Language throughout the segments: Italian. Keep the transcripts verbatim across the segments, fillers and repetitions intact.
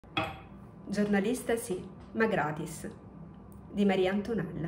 Giornalista sì, ma gratis, di Maria Antonella.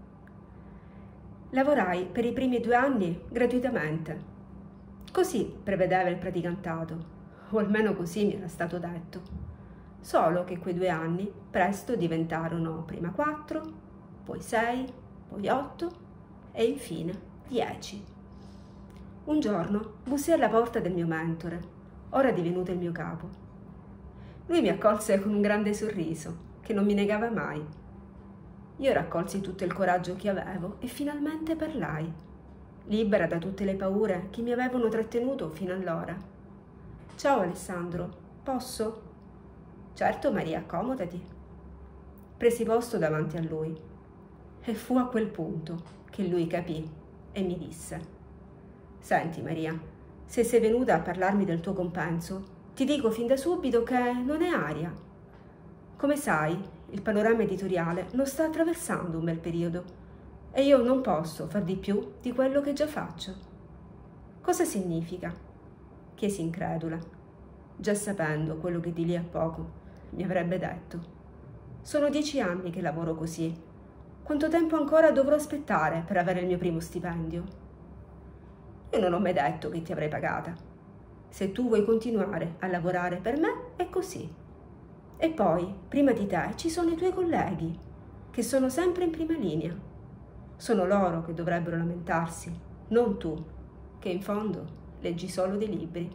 Lavorai per i primi due anni gratuitamente. Così prevedeva il praticantato, o almeno così mi era stato detto. Solo che quei due anni presto diventarono prima quattro, poi sei, poi otto e infine dieci. Un giorno bussai alla porta del mio mentore, ora divenuto il mio capo. Lui mi accolse con un grande sorriso, che non mi negava mai. Io raccolsi tutto il coraggio che avevo e finalmente parlai, libera da tutte le paure che mi avevano trattenuto fino allora. «Ciao Alessandro, posso?» «Certo Maria, accomodati». Presi posto davanti a lui e fu a quel punto che lui capì e mi disse: «Senti Maria, se sei venuta a parlarmi del tuo compenso, ti dico fin da subito che non è aria. Come sai, il panorama editoriale non sta attraversando un bel periodo e io non posso far di più di quello che già faccio». «Cosa significa?» chiesi incredula, già sapendo quello che di lì a poco mi avrebbe detto. «Sono dieci anni che lavoro così. Quanto tempo ancora dovrò aspettare per avere il mio primo stipendio?» «Io non ho mai detto che ti avrei pagata. Se tu vuoi continuare a lavorare per me, è così. E poi, prima di te, ci sono i tuoi colleghi, che sono sempre in prima linea. Sono loro che dovrebbero lamentarsi, non tu, che in fondo leggi solo dei libri».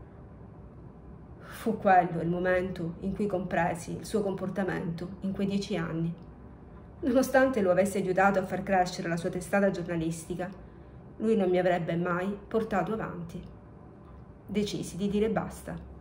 Fu quello il momento in cui compresi il suo comportamento in quei dieci anni. Nonostante lo avesse aiutato a far crescere la sua testata giornalistica, lui non mi avrebbe mai portato avanti. Decisi di dire basta.